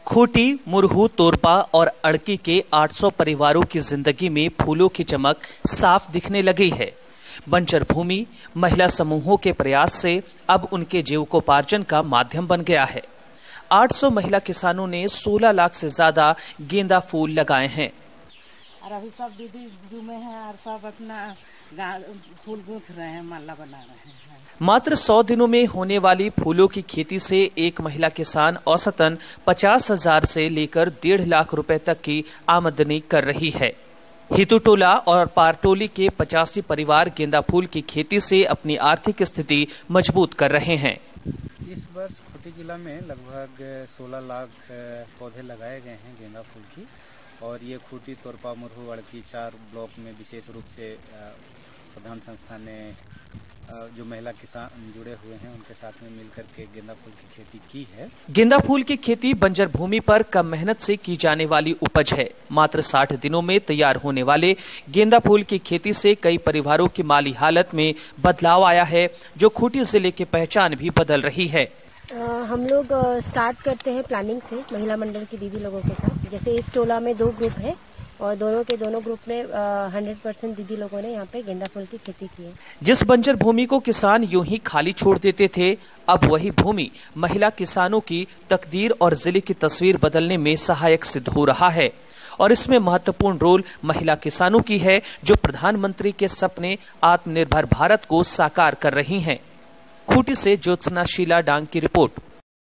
खूंटी, मुरहू, तोरपा और अड़की के 800 परिवारों की जिंदगी में फूलों की चमक साफ दिखने लगी है। बंजर भूमि महिला समूहों के प्रयास से अब उनके जीविकोपार्जन का माध्यम बन गया है। 800 महिला किसानों ने 16 लाख से ज्यादा गेंदा फूल लगाए हैं। और अभी सब दीदी जुमे हैं और सब अपना फूल गूंथ रहे हैं, माला बना रहे हैं। मात्र 100 दिनों में होने वाली फूलों की खेती से एक महिला किसान औसतन 50,000 से लेकर 1.5 लाख रुपए तक की आमदनी कर रही है। हितुटोला और पारटोली के 85 परिवार गेंदा फूल की खेती से अपनी आर्थिक स्थिति मजबूत कर रहे हैं। इस वर्ष खूंटी जिला में लगभग 16 लाख पौधे लगाए गए हैं गेंदा फूल की, और ये खूंटी, तोरपा, मुरहू, अड़की 4 ब्लॉक में विशेष रूप से प्रधान संस्था ने जो महिला किसान जुड़े हुए हैं उनके साथ में मिलकर के गेंदा फूल की खेती की है। गेंदा फूल की खेती बंजर भूमि पर कम मेहनत से की जाने वाली उपज है। मात्र 60 दिनों में तैयार होने वाले गेंदा फूल की खेती से कई परिवारों की माली हालत में बदलाव आया है, जो खूंटी जिले की पहचान भी बदल रही है। हम लोग स्टार्ट करते हैं प्लानिंग से महिला मंडल की दीदी लोगों के साथ। जैसे इस टोला में 2 ग्रुप है और दोनों ग्रुप में 100% दीदी लोगों ने यहाँ पे गेंदा फूल की खेती की है। जिस बंजर भूमि को किसान यूं ही खाली छोड़ देते थे, अब वही भूमि महिला किसानों की तकदीर और जिले की तस्वीर बदलने में सहायक सिद्ध हो रहा है। और इसमें महत्वपूर्ण रोल महिला किसानों की है, जो प्रधानमंत्री के सपने आत्मनिर्भर भारत को साकार कर रही हैं। खूंटी से ज्योत्सना शीला डांग की रिपोर्ट।